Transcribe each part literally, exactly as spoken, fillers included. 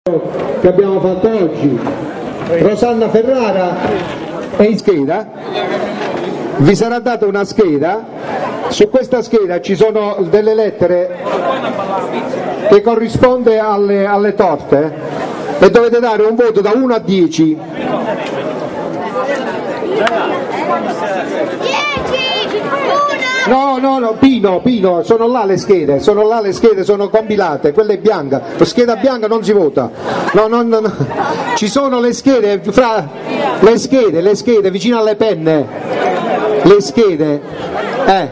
che abbiamo fatto oggi. Rosanna Ferrara è in scheda, vi sarà data una scheda, su questa scheda ci sono delle lettere che corrisponde alle, alle torte e dovete dare un voto da uno a dieci. No, no, no, Pino, Pino, sono là le schede, sono là le schede, sono compilate, quella è bianca, la scheda bianca non si vota, no, no, no, no. Ci sono le schede, fra le schede, le schede, vicino alle penne, le schede, eh.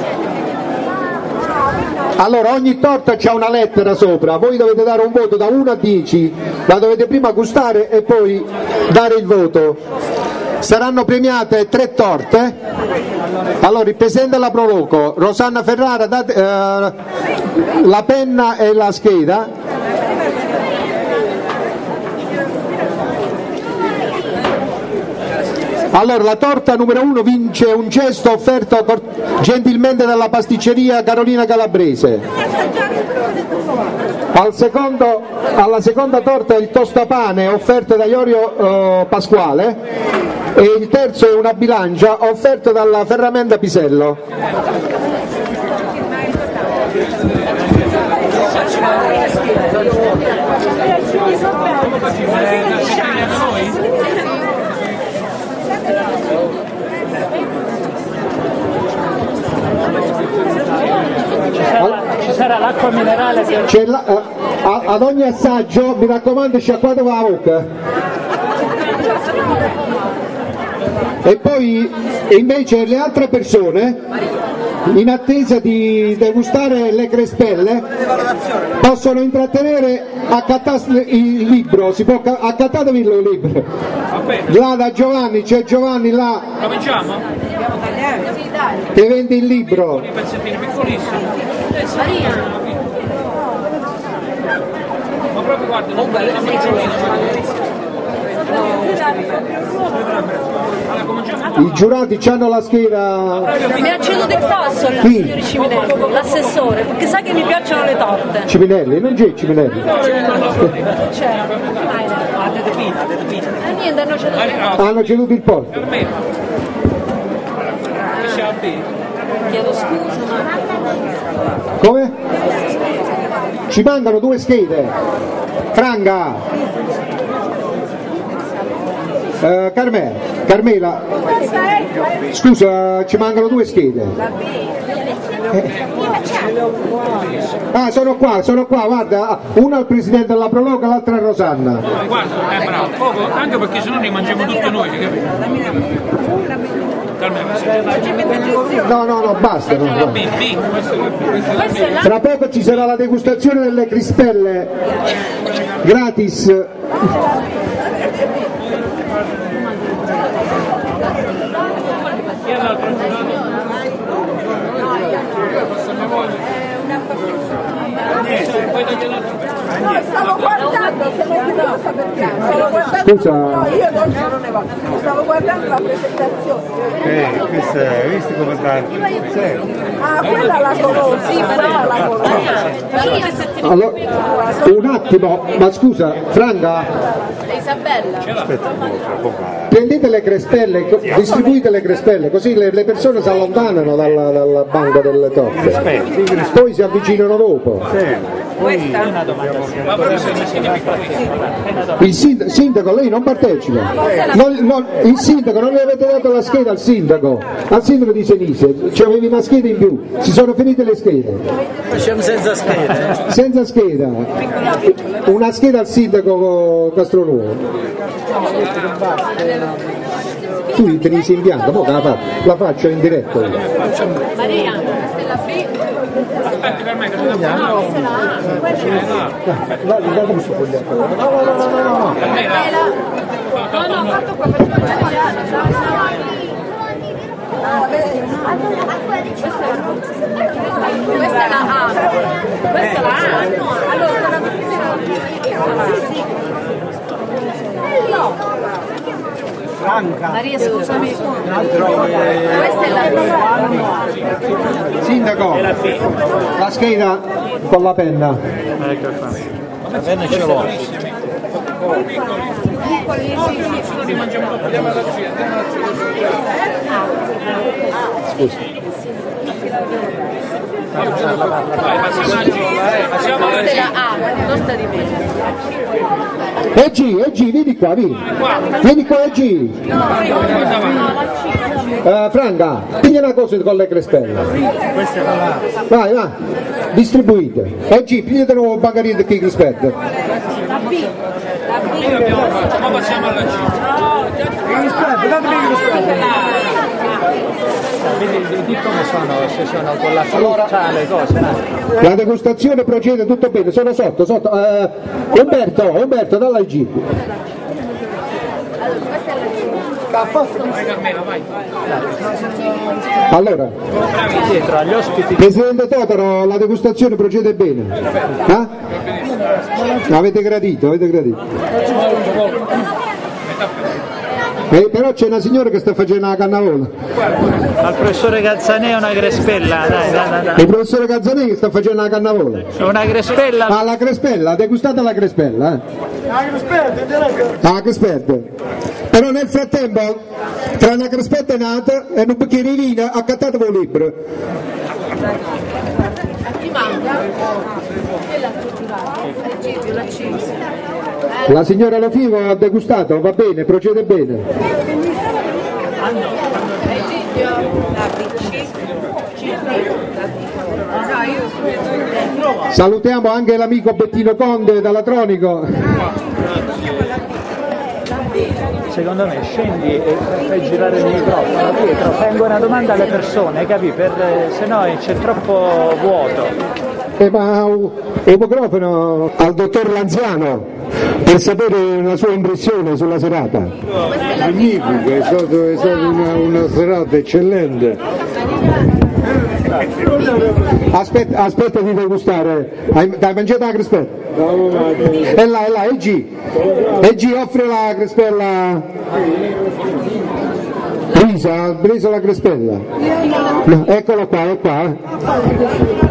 Allora ogni torta c'ha una lettera sopra, voi dovete dare un voto da uno a dieci, la dovete prima gustare e poi dare il voto. Saranno premiate tre torte. Allora il presidente la Proloco, Rosanna Ferrara, date, eh, la penna e la scheda. Allora la torta numero uno vince un cesto offerto gentilmente dalla pasticceria Carolina Calabrese. Al secondo, alla seconda torta il tostapane offerto da Iorio eh, Pasquale. E il terzo è una bilancia offerta dalla Ferramenta Pisello. Ci sarà l'acqua minerale che... C'è la, a, ad ogni assaggio mi raccomando sciacquate la bocca. E poi invece le altre persone, in attesa di degustare le crespelle, possono intrattenere accattare il libro, si può accattatevi il libro. Là da Giovanni, c'è Giovanni là che vende il libro. Ma proprio guarda, non bene, I giurati hanno la scheda. Mi ha ceduto il passo il signor Ciminelli, l'assessore, perché sa che mi piacciono le torte. Ciminelli, non c'è Ciminelli. C'è. Eh, niente, hanno ceduto il passo. Hanno ceduto il porto. Chiedo scusa, ma... Come? Ci mancano due schede. Franca. Uh, Carmela, Carmela, scusa, ci mancano due schede. Eh. Ah, sono qua, sono qua, guarda, una al presidente della Prologa, l'altra a Rosanna. Guarda, è bravo, poco, anche perché se no ne mangiamo tutti noi, capito? No, no, no, basta. No, no. Tra poco ci sarà la degustazione delle crispelle gratis. No, stavo guardando, se non ti cosa perché stavo guardando, scusa. No, io non ce ne vado, stavo guardando la presentazione. Eh, questa è, visti come tanti? Sì. Ah, quella la conosco, sì, però la conosco. Allora, un attimo, ma scusa, Franca, Isabella. Aspetta un po', prendete le crespelle, distribuite le crespelle, così le, le persone si allontanano dalla, dalla banca delle torte, poi si avvicinano dopo. Questa? Il sindaco, sindaco, lei non partecipa, non, non, il sindaco, non gli avete dato la scheda al sindaco, al sindaco di Senise, ci avevi una scheda in più, si sono finite le schede. Facciamo senza scheda. Senza scheda, una scheda al sindaco Castronuovo. Tu li tenisci in bianco, poi la, la faccio in diretta. Maria, Stella B. Aspetti per me che sono No, questa la A. No, no, no, no. No, no, ho fatto qua, questa è la A. Questa è la A. Allora, la Franca. Maria, scusami. Questa è la B. Sindaco, la scheda con la penna. La penna ce l'ho. Scusi. Questa è la A, tosta di me. E G, E G, vieni qua, vieni. Vieni qua, E G. Uh, Franca, piglia una cosa con le crespelle. Vai, vai, distribuite. E G, pigliate un bagarino di crespelle. La B. La B. Ma passiamo alla C. Vedi di come sono, se sono con la frutta, le cose, no? La degustazione procede tutto bene, sono sotto, sotto. Uh, Umberto, Umberto, dalla G. Allora, dietro agli ospiti. Presidente Totaro, la degustazione procede bene. Eh? Avete gradito, avete gradito. Eh, però c'è una signora che sta facendo la cannavola. Al professore Gazzanè una crespella, dai, dai, dai, dai. Il professore Gazzanè che sta facendo la cannavola. Una crespella. Ah, la crespella, degustate la crespella, eh. La crespella, La crespella. Però nel frattempo, tra una crespetta è nata e un bicchiere di vino, accattatevi un libro. A chi manca? La C. La signora Lofivo ha degustato, va bene, procede bene. Salutiamo anche l'amico Bettino Conde dall'Atronico. Secondo me scendi e fai girare il microfono dietro, fai una domanda alle persone, capi? Per, se no c'è troppo vuoto. Eh, ma un microfono al dottor Lanziano per sapere la sua impressione sulla serata. Magnifica, è stata, è stata una, una serata eccellente. Aspetta, aspetta di degustare. Hai, hai mangiato la crespella? E là, e là, E G. E G offre la crespella. Prisa, ha preso la crespella. No, eccolo qua, è qua. Eh.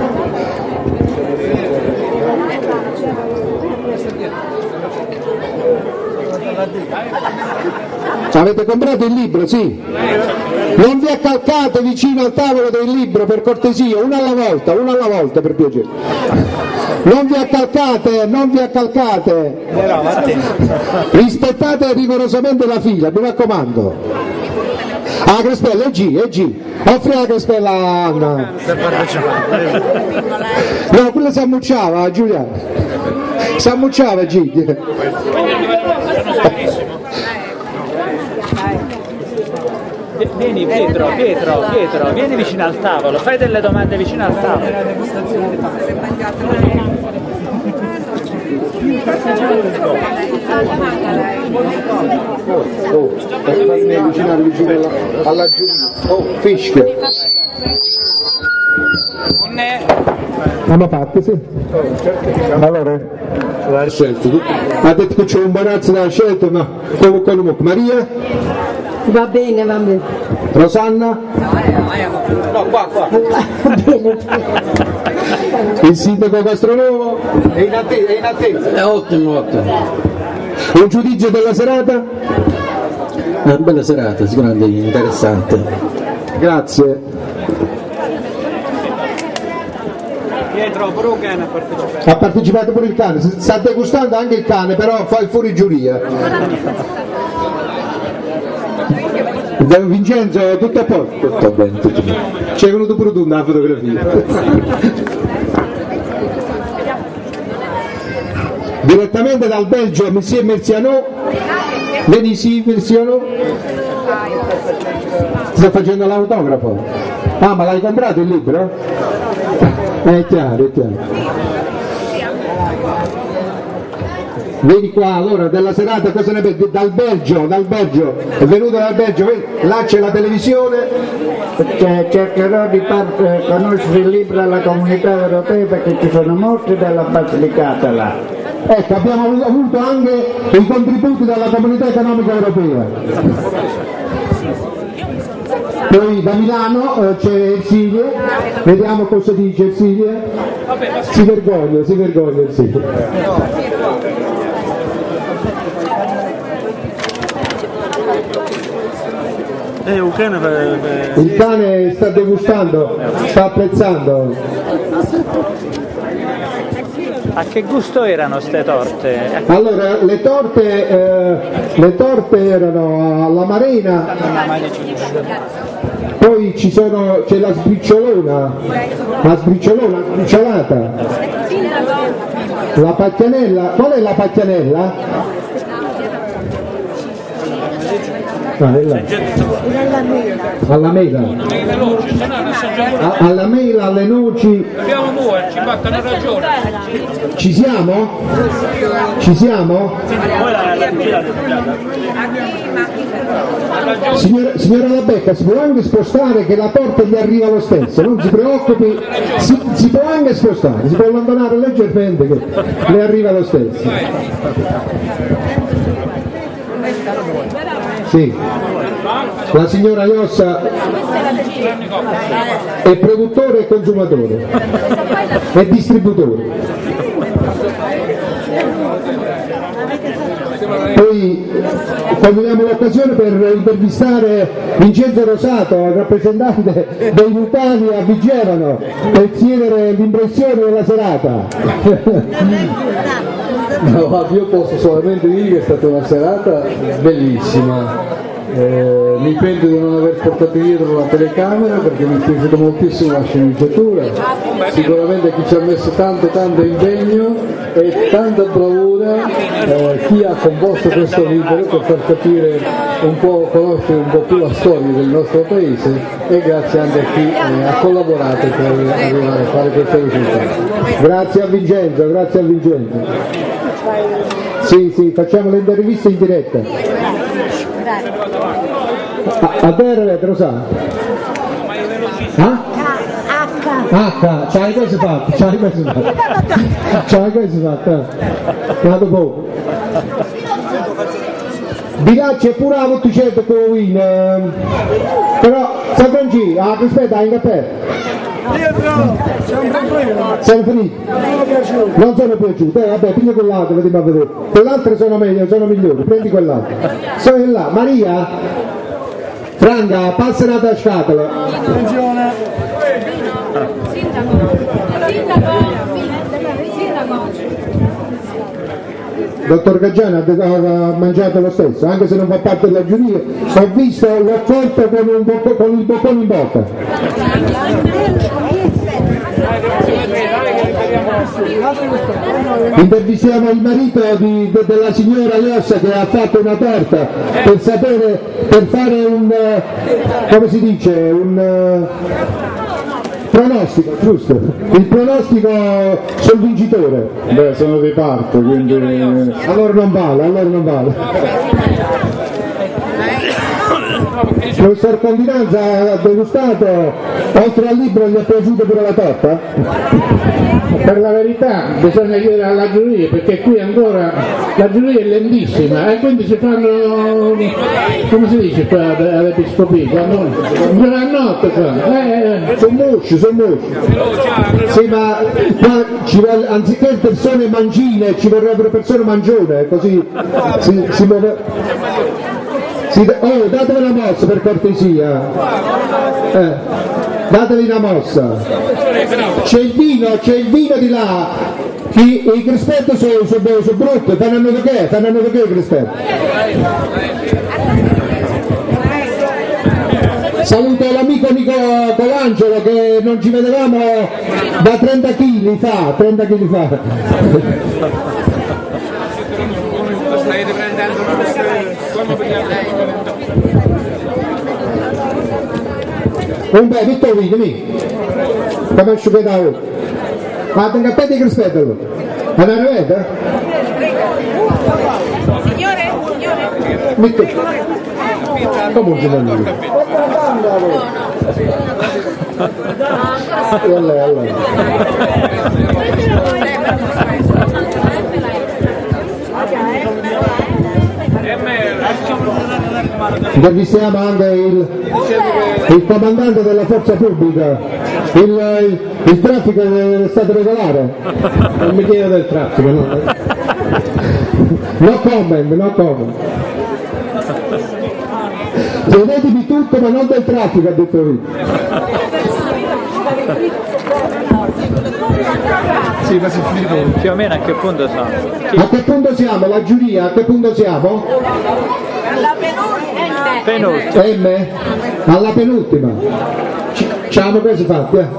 Avete comprato il libro, sì? Non vi accalcate vicino al tavolo del libro, per cortesia, uno alla volta, uno alla volta, per piacere. Non vi accalcate, non vi accalcate. Rispettate rigorosamente la fila, mi raccomando. Ah, crespella, E G, E G. Offri la crespella a Anna. No, quella si ammucciava, Giulia. Si ammucciava, G. Vieni Pietro, Pietro, Pietro, vieni vicino al tavolo, fai delle domande vicino al tavolo. Oh, fammi avvicinare vicino alla, alla giuria. Oh, fischia. Una parte, sì. Allora, la scelta. Ha detto che c'è un barazzo della scelta, ma come quello Maria? Va bene, va bene. Rosanna? No, qua, qua. Va bene. Il sindaco Castronovo? È in attesa, è in attesa. È ottimo, ottimo. Un giudizio della serata? Una bella serata, sicuramente interessante. Grazie. Pietro, pure un cane ha partecipato. Ha partecipato pure il cane, sta degustando anche il cane, però fa il fuori giuria. Vincenzo, tutto a posto? Tutto bene, tutto bene. Ci è venuto pure tu una fotografia. Direttamente dal Belgio, Messie Merciano. Vedi sì, Merciano? Sta facendo l'autografo. Ah, ma l'hai comprato il libro? È chiaro, è chiaro. Vedi qua, allora, della serata cosa ne pensi? Dal Belgio, dal Belgio, è venuto dal Belgio, vedi? Là c'è la televisione. Cercherò di far eh, conoscere il libro alla comunità europea perché ci sono molti della Basilicata là. Ecco, abbiamo avuto anche i contributi dalla comunità economica europea. Poi da Milano eh, c'è Ersilie, vediamo cosa dice Ersilie. Si vergogna, si vergogna Ersilie. Il cane sta degustando, sta apprezzando. A che gusto erano ste torte? Allora, le torte, eh, le torte erano alla marena, poi ci sono, c'è la sbriciolona, la sbriciolona, la sbriciolata, la pacchianella. Qual è la pacchianella? Ah, è là. Alla mela, A- alla mela, alle noci. Dobbiamo muoverci, hanno ragione. Ci siamo? Ci siamo? Signora, signora La Becca, si può anche spostare che la torta gli arriva lo stesso, non si preoccupi, si, si può anche spostare, si può allontanare leggermente che le arriva lo stesso. Sì. La signora Iossa è produttore e consumatore e distributore. Poi cogliamo l'occasione per intervistare Vincenzo Rosato, il rappresentante dei Lucani a Vigevano, per chiedere l'impressione della serata. No, io posso solamente dire che è stata una serata bellissima. Eh, mi pento di non aver portato dietro la telecamera perché mi è piaciuta moltissimo la sceneggiatura, sicuramente chi ci ha messo tanto tanto impegno e tanta bravura, eh, chi ha composto questo libro per far capire un po', conoscere un po' più la storia del nostro paese, e grazie anche a chi eh, ha collaborato per arrivare a fare questo risultato. Grazie a Vincenzo, grazie a Vincenzo. Sì, sì, facciamo le interviste in diretta. A, a te Rete, lo sa? Ah? H, c'hai questo fatto, c'hai questo fatto. C'hai questo fatto, eh. Vado poco. Di là c'è pure la botticetta con win, eh. Però, San Francesco, ah, aspetta, hai capito? Siamo finiti? Non sono piaciute, eh, vabbè, prendi quell'altro, vediamo a vedere. Quell'altro sono meglio, sono migliori, prendi quell'altro. Sono là, Maria, Franca, passa una scatola. Attenzione. Sindaco. Sindaco. Sindaco. Dottor Gaggiano ha mangiato lo stesso, anche se non fa parte della giuria. Ho visto, l'ho colto con, un bocco, con il boccone in bocca. Intervistiamo il marito di, de, della signora Iossa che ha fatto una torta per sapere, per fare un, come si dice, un pronostico, giusto? Il pronostico sul vincitore. Beh, sono di parte, quindi allora non vale, allora non vale. Il professor Condinanza ha degustato, oltre al libro gli è piaciuto pure la torta? Per la verità bisogna chiedere alla giuria, perché qui ancora la giuria è lentissima e quindi si fanno, come si dice qua all'episcopia, quando a notte qua. Sono musci, sono musci. Sì, ma qua ci vuole, anziché persone mangine ci vorrebbero persone mangione, così si, si muove. Si, oh, datevi una mossa per cortesia, eh, datevi una mossa. C'è il vino, c'è il vino di là. I, i crispetti sono, sono, sono brutti, fanno che? Fanno che i crispetti? Saluto l'amico Nico Colangelo che non ci vedevamo da trenta chili fa, trenta chili fa. State prendendo un bel tutto qui, vieni. Come asciugate da ora. Ma tenga a te di crispetti allora. Andare a vedere? Signore, signore. Metto. Come un giorno. E allora, allora. Intervistiamo anche il, il comandante della forza pubblica, il, il, il traffico è stato regolare, non mi chiedo del traffico, no, no comment, no comment. Chiedetemi tutto, ma non del traffico, ha detto lui. Sì, ma si finito. Più o meno a che punto siamo? A che punto siamo? La giuria, a che punto siamo? Alla penultima. Penultima. M? Alla penultima. Ci, ci hanno quasi fatti, eh?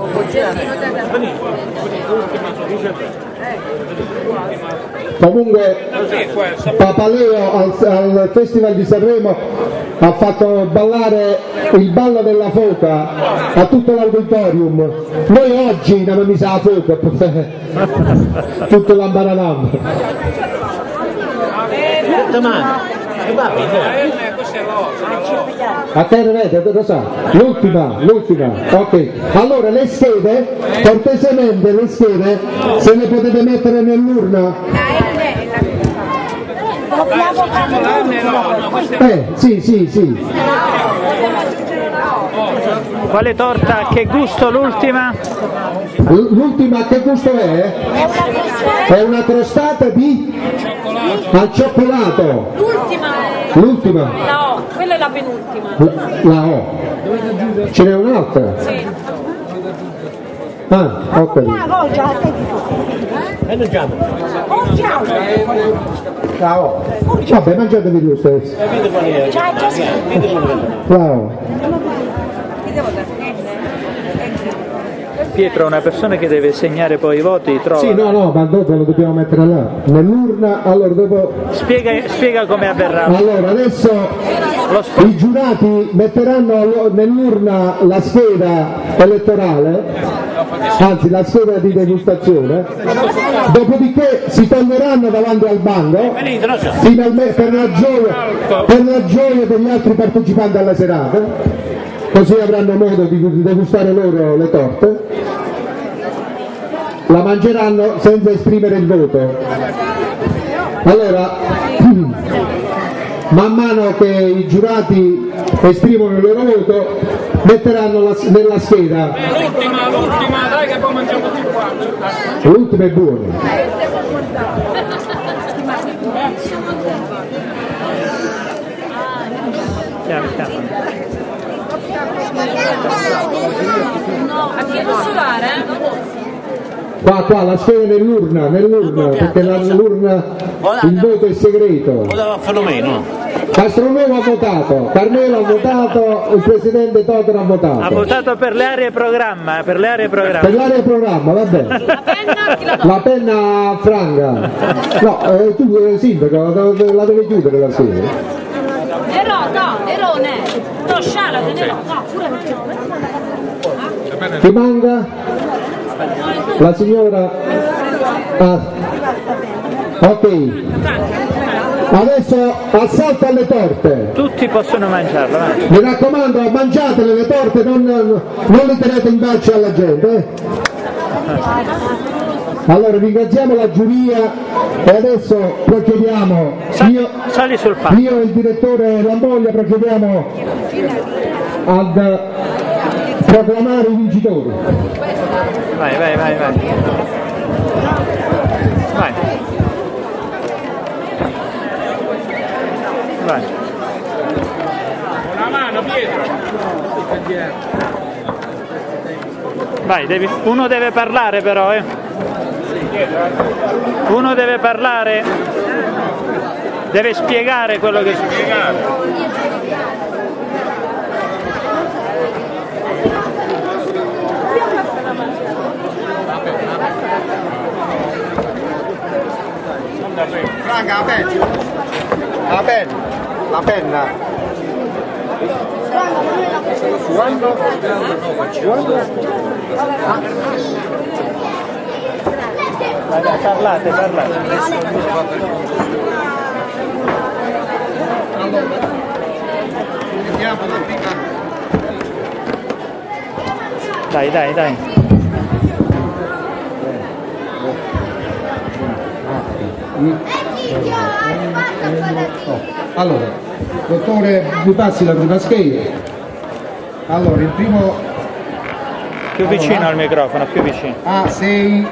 Comunque Papaleo al, al Festival di Sanremo ha fatto ballare il ballo della foca a tutto l'auditorium. Noi oggi ne abbiamo messo la foca, tutto l'ambaranam. A te Rete, lo sa? L'ultima, l'ultima, ok. Allora le schede, cortesemente le schede, se le potete mettere nell'urna. Eh, sì, sì, sì. Quale torta? Che gusto l'ultima? L'ultima che gusto è? È una crostata di? Al cioccolato. L'ultima è... L'ultima? La O, quella è la penultima. La, la O. Ce n'è un'altra? Sì. Ah, ho capito. La O. Vabbè, mangiatevi lo stesso. La O. Pietro, una persona che deve segnare poi i voti trova. Sì, no, no, ma dopo lo dobbiamo mettere là. Nell'urna, allora dopo. Spiega, spiega come avverrà. Allora, adesso i giurati metteranno nell'urna la scheda elettorale, anzi la scheda di degustazione, dopodiché si toglieranno davanti al banco finalmente per la gioia, per la gioia degli altri partecipanti alla serata, così avranno modo di degustare loro le torte. La mangeranno senza esprimere il voto. Allora, man mano che i giurati esprimono il loro voto, metteranno la, nella scheda. L'ultima, l'ultima, dai che poi mangiamo tutti quanti. L'ultima è buona. Piano, piano. No, a chi posso dare? Qua, qua, la scheda nell'urna, nell'urna, perché la- l'urna, il voto è segreto. Castronovo ha votato, Carmelo ha votato, il presidente Totoro ha votato. Ha votato per le aree programma, per le aree programma. Per l'area programma, va bene. La penna chi la dà? La penna franga. No, eh, tu eh, sindaco, la, la devi chiudere la scheda. Ero, no, Erone. No, sciala, te ne no, no, pure me. Ti manca? La signora? Ah. Ok. Adesso assalto alle torte. Tutti possono mangiarla, va. Mi raccomando, mangiatele le torte, non, non le tenete in braccio alla gente. Eh? Allora ringraziamo la giuria e adesso procediamo. Io, Sali sul palco. io e il direttore Lamoglia procediamo ad proclamare i vincitori. Vai, vai, vai, vai. Vai. Vai. Una mano, Pietro. Vai, devi, uno deve parlare però, eh. Uno deve parlare. Deve spiegare quello che spiegare. Franca, la penna. La penna. La penna. Quando? Quando? Vai, vai, parlate, parlate. Dai, dai, dai. Allora, dottore, mi passi la prima scheda. Allora, il primo Più vicino al microfono, più vicino. A sei,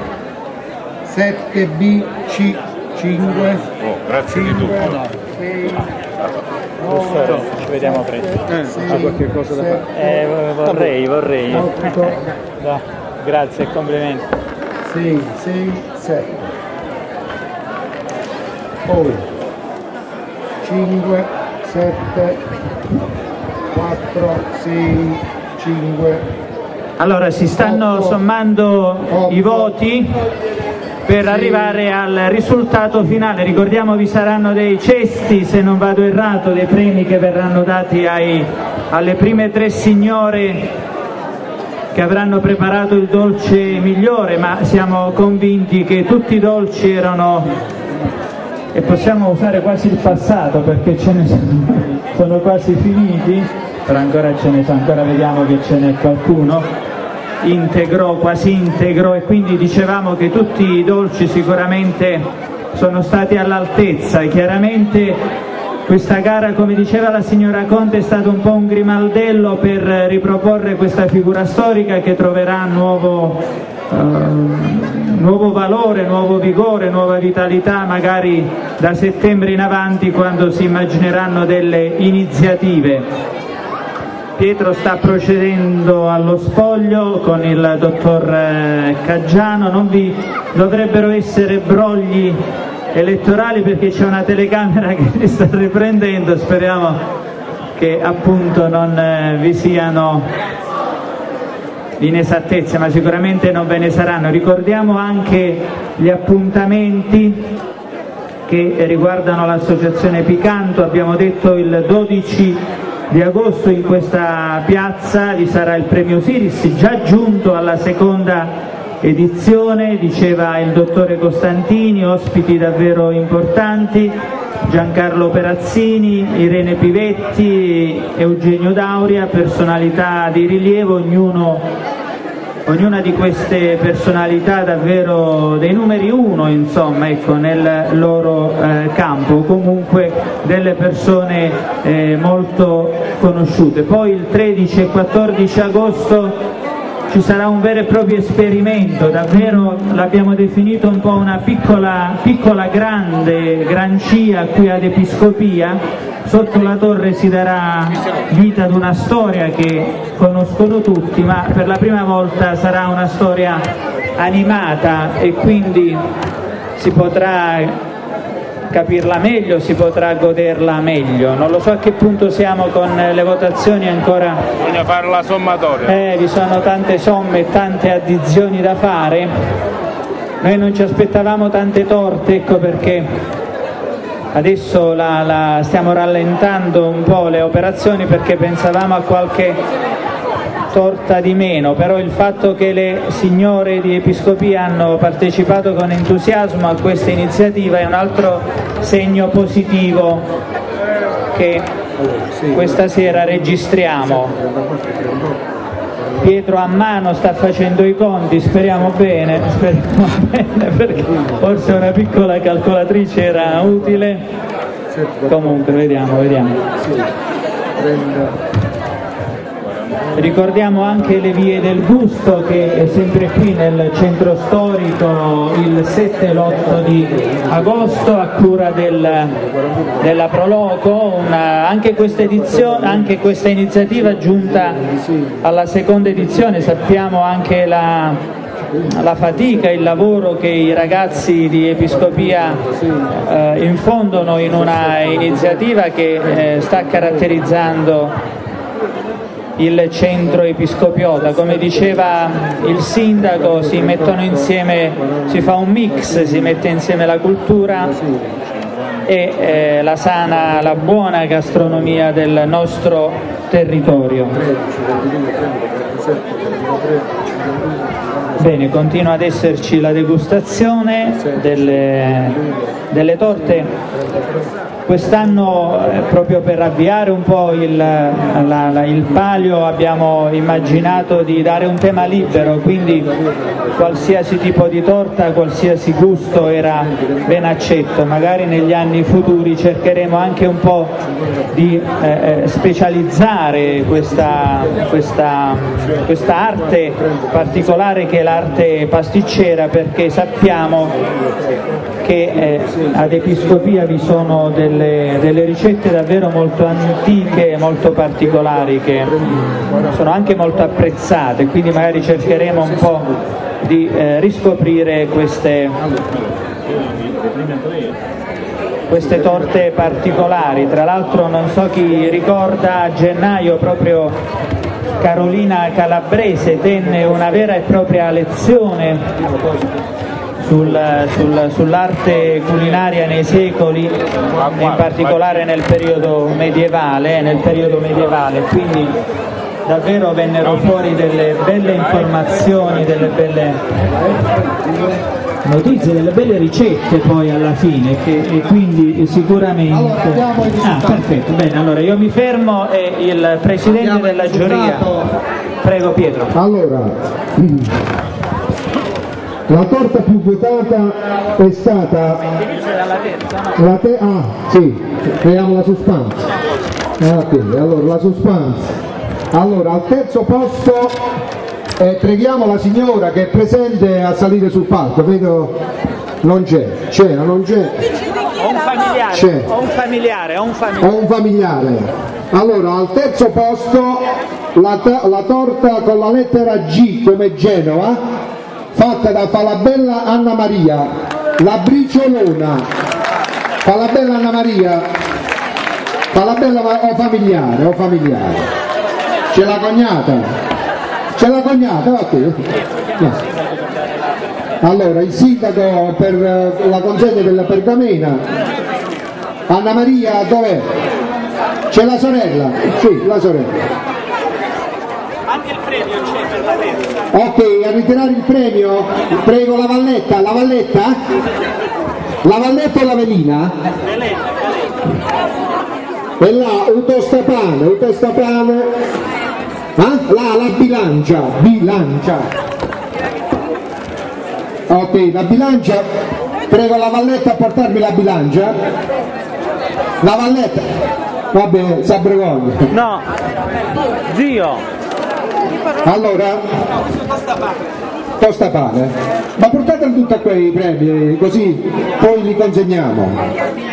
sette B C cinque. Oh, grazie di tutto. sei, Professore, ci vediamo presto. Eh, c'è qualche cosa da fare? Eh, vorrei, vorrei. No, grazie e complimenti. sei, sei, sette. Poi cinque, sette, quattro, sei, cinque. Allora si stanno otto, sommando otto, i voti per sì. arrivare al risultato finale. Ricordiamo vi saranno dei cesti, se non vado errato, dei premi che verranno dati ai, alle prime tre signore che avranno preparato il dolce migliore, ma siamo convinti che tutti i dolci erano, e possiamo usare quasi il passato perché ce ne sono, sono quasi finiti, però ancora ce ne sono, ancora vediamo che ce n'è qualcuno integro, quasi integro, e quindi dicevamo che tutti i dolci sicuramente sono stati all'altezza. E chiaramente questa gara, come diceva la signora Conte, è stato un po' un grimaldello per riproporre questa figura storica che troverà nuovo, eh, nuovo valore, nuovo vigore, nuova vitalità magari da settembre in avanti, quando si immagineranno delle iniziative. Pietro sta procedendo allo spoglio con il dottor Caggiano, non vi dovrebbero essere brogli elettorali perché c'è una telecamera che li sta riprendendo, speriamo che appunto non vi siano inesattezze, ma sicuramente non ve ne saranno. Ricordiamo anche gli appuntamenti che riguardano l'associazione Picanto. Abbiamo detto il dodici di agosto in questa piazza vi sarà il premio Siris, già giunto alla seconda edizione, diceva il dottore Costantini, ospiti davvero importanti, Giancarlo Perazzini, Irene Pivetti, Eugenio Dauria, personalità di rilievo, ognuno Ognuna di queste personalità davvero dei numeri uno, insomma, ecco, nel loro eh, campo, comunque delle persone eh, molto conosciute. Poi il tredici e quattordici agosto ci sarà un vero e proprio esperimento, davvero l'abbiamo definito un po' una piccola, piccola grande grancia qui ad Episcopia. Sotto la torre si darà vita ad una storia che conoscono tutti, ma per la prima volta sarà una storia animata e quindi si potrà capirla meglio, si potrà goderla meglio. Non lo so a che punto siamo con le votazioni ancora. Bisogna fare la sommatoria. Eh, vi sono tante somme e tante addizioni da fare. Noi non ci aspettavamo tante torte, ecco perché adesso la, la, stiamo rallentando un po' le operazioni perché pensavamo a qualche torta di meno, però il fatto che le signore di Episcopia hanno partecipato con entusiasmo a questa iniziativa è un altro segno positivo che questa sera registriamo. Pietro a mano sta facendo i conti, speriamo bene, speriamo bene perché forse una piccola calcolatrice era utile. Comunque vediamo, vediamo. Ricordiamo anche le vie del gusto che è sempre qui nel centro storico il sette e l'otto di agosto a cura del, della Proloco. Una, anche, questa edizione, anche questa iniziativa giunta alla seconda edizione, sappiamo anche la, la fatica, il lavoro che i ragazzi di Episcopia eh, infondono in una iniziativa che eh, sta caratterizzando il centro episcopiota. Come diceva il sindaco, si mettono insieme, si fa un mix, si mette insieme la cultura e eh, la sana, la buona gastronomia del nostro territorio. Bene, continua ad esserci la degustazione delle, delle torte. Quest'anno, eh, proprio per avviare un po' il, la, la, il palio, abbiamo immaginato di dare un tema libero, quindi qualsiasi tipo di torta, qualsiasi gusto era ben accetto. Magari negli anni futuri cercheremo anche un po' di eh, specializzare questa, questa, questa arte particolare che è l'arte pasticcera, perché sappiamo che eh, ad Episcopia vi sono delle, delle ricette davvero molto antiche, molto particolari, che sono anche molto apprezzate, quindi magari cercheremo un po' di eh, riscoprire queste, queste torte particolari. Tra l'altro non so chi ricorda, a gennaio proprio Carolina Calabrese tenne una vera e propria lezione sul, sul, sull'arte culinaria nei secoli, in particolare nel periodo medievale, nel periodo medievale, quindi davvero vennero fuori delle belle informazioni, delle belle notizie, delle belle ricette poi alla fine, che, e quindi sicuramente... Ah, perfetto, bene, allora io mi fermo e il Presidente della giuria... Prego Pietro. Allora, la torta più votata è stata... La te... Ah, sì, creiamo la suspense. Ah, ok, allora la suspense. Allora, al terzo posto eh, preghiamo la signora che è presente a salire sul palco. Vedo, non c'è, c'era, non c'è. Ho un familiare, c'è. ho un familiare, ho un familiare. Ho un familiare. Allora, al terzo posto la, la torta con la lettera G come Genova, fatta da Falabella Anna Maria, la briciolona. Falabella Anna Maria, Falabella o familiare, o familiare. C'è la cognata, c'è la cognata, va qui. No. Allora, il sindaco per la consegna della pergamena, Anna Maria, dov'è? C'è la sorella? Sì, la sorella. Anche il premio c'è per la terza. Ok, a ritirare il premio, prego la Valletta, la Valletta? La Valletta o la Velina? E là, un tostapane, un tostapane, ah? Là, la bilancia, bilancia. Ok, la bilancia, prego la Valletta a portarmi la bilancia. La Valletta, vabbè, s'abbregogna. No, zio. Allora, tostapane, ma portateli tutti a quei premi, così poi li consegniamo.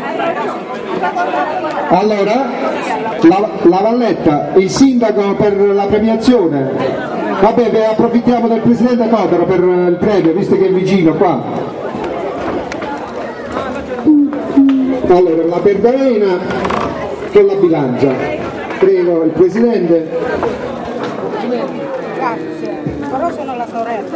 Allora, la, la Valletta, il sindaco per la premiazione, vabbè, che approfittiamo del Presidente Cotaro per il premio, visto che è vicino qua. Allora, la pergamena con la bilancia, prego il Presidente. Grazie, però sono la sorella.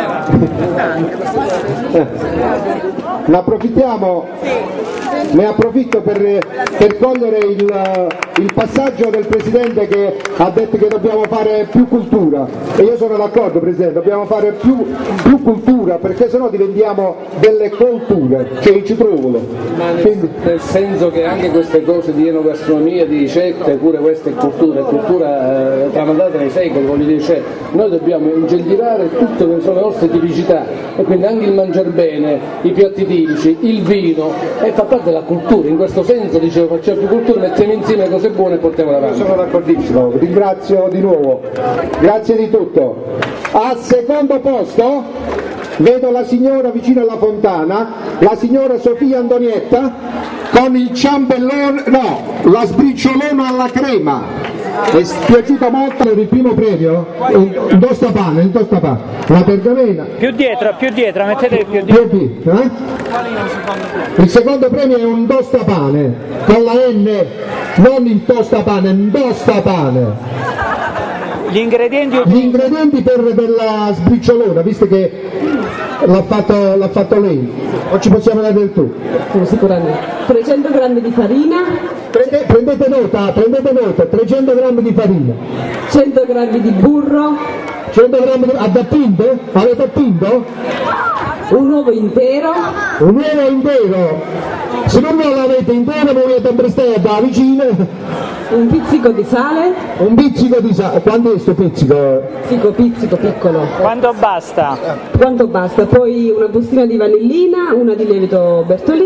Eh. Ne approfittiamo, ne approfitto per, per cogliere il, il passaggio del Presidente che ha detto che dobbiamo fare più cultura, e io sono d'accordo Presidente, dobbiamo fare più, più cultura, perché sennò diventiamo delle colture, cioè ci trovano. Ma nel, Quindi... nel senso che anche queste cose di enogastronomia, di ricette, pure queste culture, cultura eh, tramandate nei secoli, voglio dire, cioè, noi dobbiamo incentivare tutte le nostre tipicità, e quindi anche il mangiare bene, i piatti tipici, il vino, e fa parte della cultura. In questo senso dicevo, facciamo più cultura, mettiamo insieme le cose buone e portiamo avanti. Sono d'accordissimo, ringrazio di nuovo, grazie di tutto. Al secondo posto vedo la signora vicino alla fontana, la signora Sofia Antonietta con il ciambellone, no, la sbriciolona alla crema. È piaciuto molto il primo premio? Un tostapane, un tostapane. La pergamena. Più dietro, più dietro, mettete più dietro. Più dietro, eh? Il secondo premio è un tostapane, con la N, non il tostapane, un tostapane. Gli ingredienti... Gli ingredienti per della sbriciolona, visto che l'ha fatto, l'ha fatto lei, o ci possiamo dare del tu? Sicuramente. trecento grammi di farina. Prende, prendete nota, prendete nota, trecento grammi di farina. cento grammi di burro. cento grammi di... Avete appinto? Avete appinto? Un uovo intero. Un uovo intero. Se non l'avete intero, volete prestare da vicino. Un pizzico di sale. Un pizzico di sale. Quanto è questo pizzico? Pizzico, pizzico piccolo. Quanto basta? Quanto basta? Poi una bustina di vanillina, una di lievito Bertolini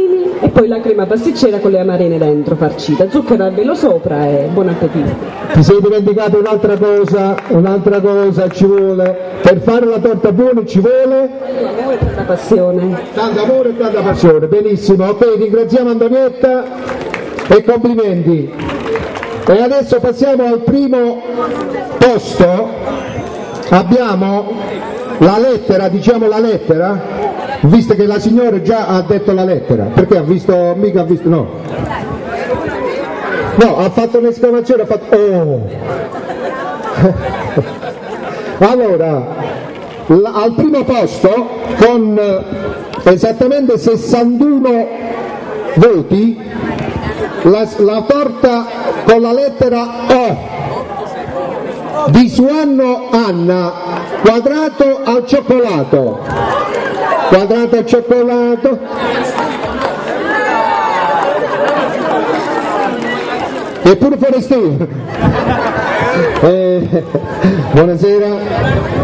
e poi la crema pasticcera con le amarene dentro farcita, zucchero a velo sopra e buon appetito. Ti sei dimenticato un'altra cosa, un'altra cosa ci vuole, per fare la torta buona ci vuole tanta passione. Tanto amore e tanta passione, benissimo, ok, ringraziamo Antonietta e complimenti. E adesso passiamo al primo posto, abbiamo la lettera, diciamo la lettera, visto che la signora già ha detto la lettera, perché ha visto, mica ha visto, no, no, ha fatto un'esclamazione, ha fatto, oh, allora, la, al primo posto, con esattamente sessantuno voti, la, la torta con la lettera O, di Suanno Anna, quadrato al cioccolato, quadrato al cioccolato, e pure Forestiero. Eh, buonasera.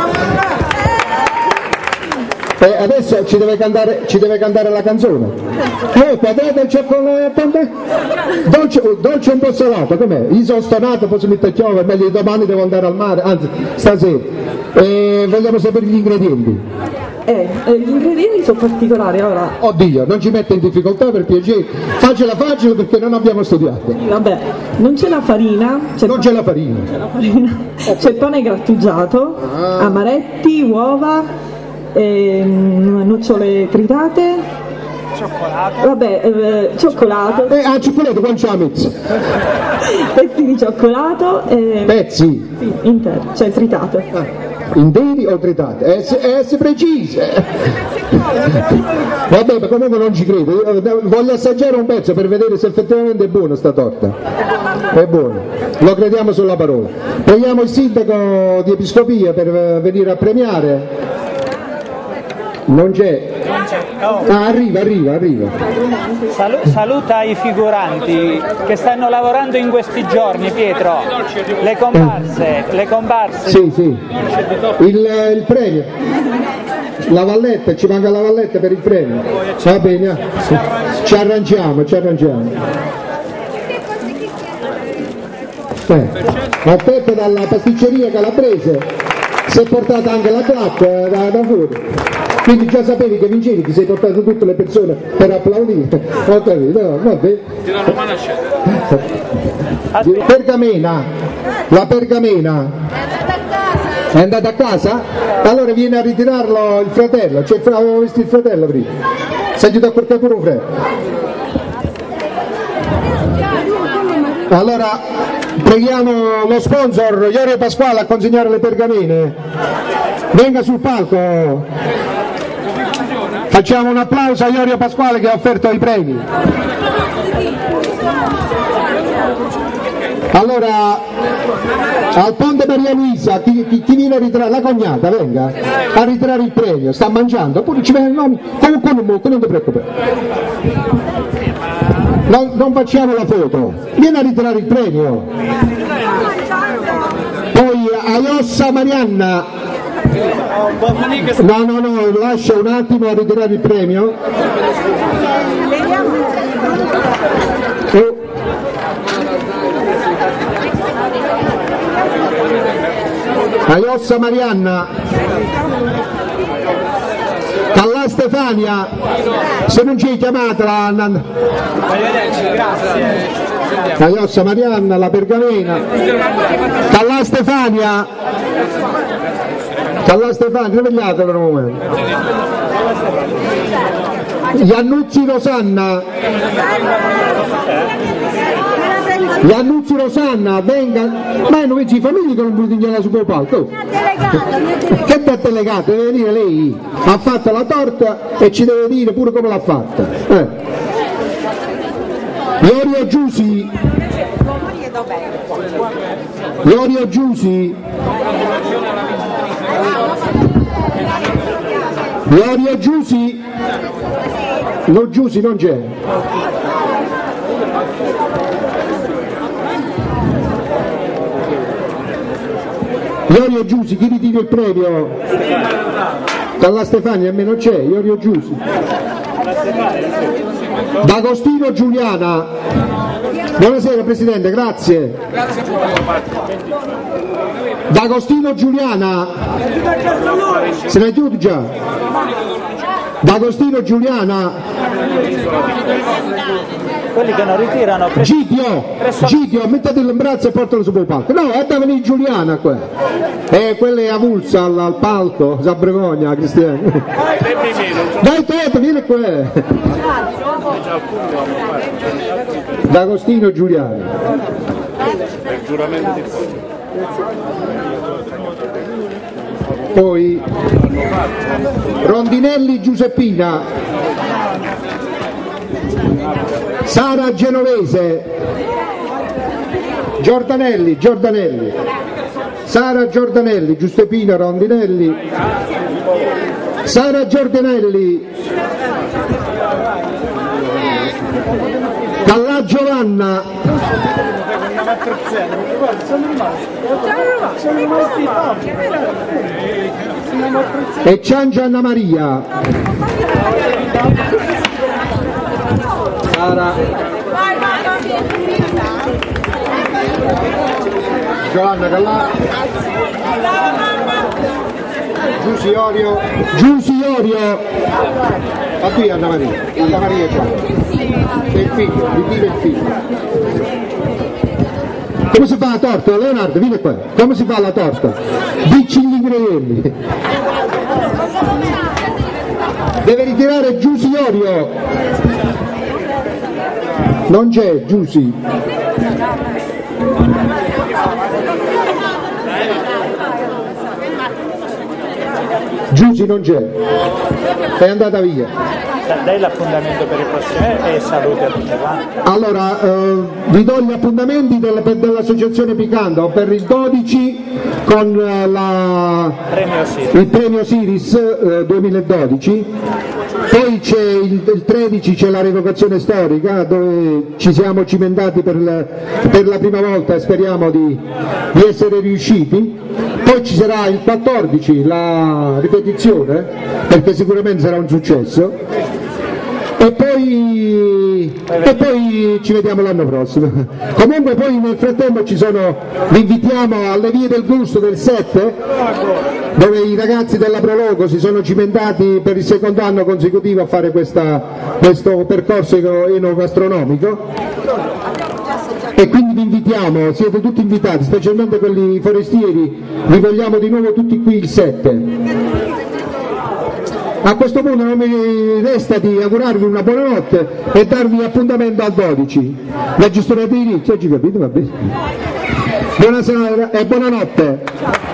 E adesso ci deve cantare, ci deve cantare la canzone. Oh, quadrato al cioccolato, dolce, dolce un po' salato, com'è? Io sono stonato, posso mettere chiove, meglio domani devo andare al mare, anzi stasera. E vogliamo sapere gli ingredienti. Eh, eh, gli ingredienti sono particolari, ora. Oddio, non ci mette in difficoltà per piacere, faccela facile perché non abbiamo studiato. Vabbè, non c'è la farina. C'è non c'è la farina. C'è la farina. C'è il pane grattugiato, ah. amaretti, uova. Ehm, nocciole tritate, cioccolato, vabbè, eh, cioccolato, eh, ah, cioccolato quanto ce la metti? pezzi di cioccolato, eh, pezzi? Sì, interi, cioè tritato. Ah, interi o tritate? Essere, essere precise. Vabbè, ma comunque non ci credo, voglio assaggiare un pezzo per vedere se effettivamente è buona sta torta. È buono, lo crediamo sulla parola. Preghiamo il sindaco di Episcopia per venire a premiare. Non c'è. Oh. Ah, arriva, arriva, arriva. Salu- saluta i figuranti che stanno lavorando in questi giorni, Pietro. Le comparse, le comparse. Sì, sì. Il, il premio. La valletta, ci manca la valletta per il premio. Va bene, ci arrangiamo, ci arrangiamo. Eh, aspetta, dalla pasticceria calabrese si è portata anche la clacca da, da fuori. Quindi già sapevi che vincevi, ti sei portato tutte le persone per applaudire. Ho capito, no, vabbè. Pergamena, la pergamena è andata a casa? Allora viene a ritirarlo il fratello, cioè avevo visto il fratello prima. Si è aiutato a portare pure un fratello. Allora preghiamo lo sponsor Iorio Pasquale a consegnare le pergamene. Venga sul palco. Facciamo un applauso a Iorio Pasquale che ha offerto i premi. Allora, al Ponte Maria Luisa, chi, chi, chi viene a ritirare? La cognata, venga, a ritirare il premio, sta mangiando, oppure ci viene il nome, comunque non, non ti preoccupare. Non, non facciamo la foto, vieni a ritirare il premio. Poi a Iossa Marianna. No, no, no, lascia un attimo a ritirare il premio. Oh. A Iossa Marianna. Calla Stefania, se non ci hai chiamata la... La Iossa Marianna, la pergamena. Calla Stefania. Calla Stefania, svegliatelo un momento. Iannuzzi Rosanna. Iannuzzi Rosanna, venga. Ma non vedi i famigli che non buttano su quel palco. Che ti ha delegato? Deve dire lei. Ha fatto la torta e ci deve dire pure come l'ha fatta. Eh. Iorio Giusi. Iorio Giusi. Iorio Giusi. No, Giusi non c'è. Iorio Giusi, chi ritira il premio? Dalla Stefania a me non c'è, Iorio Giusi. D'Agostino Giuliana. Buonasera Presidente, grazie. D'Agostino Giuliana. Se ne chiude già. D'Agostino Giuliana. Quelli che non ritirano. Gidio, Gidio, mettete il braccio e portalo su quel palco. No, è da venire Giuliana qua. E quella è avulsa al, al palco, sa vergogna Cristiano. Dai Toto, vieni qua. D'Agostino Giuliana. Poi Rondinelli Giuseppina, Sara Genovese, Giordanelli, Giordanelli, Sara Giordanelli, Giuseppina Rondinelli, Sara Giordanelli, Callà Giovanna, e Ciangia Anna Maria. Sara Giovanna Callà, Giusi Orio, Giusi Orio, ma qui Anna Maria, Anna Maria qua, c'è il figlio, di dire il figlio. Come si fa la torta? Leonardo, vieni qua. Come si fa la torta? Dici gli ingredienti. Deve ritirare Giusi Orio. Non c'è Giusi. Giusi non c'è. È andata via. Dai l'appuntamento per il prossimo e salute a tutti quanti. Allora, eh, vi do gli appuntamenti della, dell'associazione Picando per il dodici con eh, la, Premio Siris. il premio Siris eh, duemiladodici, poi c'è il, il tredici c'è la revocazione storica dove ci siamo cimentati per la, per la prima volta e speriamo di, di essere riusciti. Poi ci sarà il quattordici la ripetizione, perché sicuramente sarà un successo, e poi, e poi ci vediamo l'anno prossimo. Comunque poi nel frattempo ci sono, vi invitiamo alle Vie del Gusto del sette, dove i ragazzi della Prologo si sono cimentati per il secondo anno consecutivo a fare questa, questo percorso enogastronomico. E quindi vi invitiamo, siete tutti invitati, specialmente quelli forestieri, vi vogliamo di nuovo tutti qui il sette. A questo punto non mi resta di augurarvi una buonanotte e darvi appuntamento al dodici. La gestora dei ricci, oggi capito? Va bene. Buonasera e buonanotte.